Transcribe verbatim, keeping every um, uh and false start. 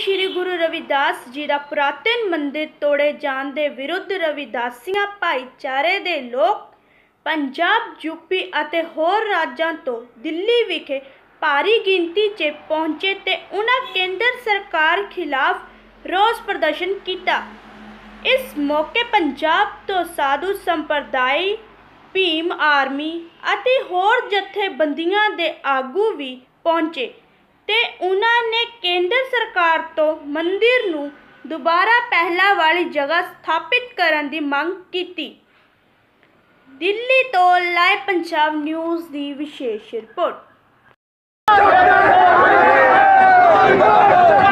श्री गुरु रविदास जी का पुरातन मंदिर तोड़े जाने के विरुद्ध रविदासिया भाईचारे के लोग पंजाब, यूपी और होर राज्यों तो दिल्ली विखे भारी गिनती च पहुंचे ते उन्हां केंद्र सरकार खिलाफ रोस प्रदर्शन किया। इस मौके पंजाब तो साधु संप्रदाय, भीम आर्मी और होर जथेबंदियां दे आगू भी पहुंचे ते उन्हां ने केंद्र सरकार तो मंदिर नूं दोबारा पहला वाली जगह स्थापित करने की मांग की। दिल्ली तो लाइव पंजाब न्यूज़ की विशेष रिपोर्ट।